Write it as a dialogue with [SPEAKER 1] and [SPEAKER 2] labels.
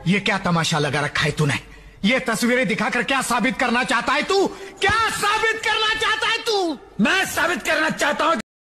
[SPEAKER 1] ये क्या तमाशा लगा रखा है तूने? ये तस्वीरें दिखाकर क्या साबित करना चाहता है तू? क्या साबित करना चाहता है तू?
[SPEAKER 2] मैं साबित करना चाहता हूँ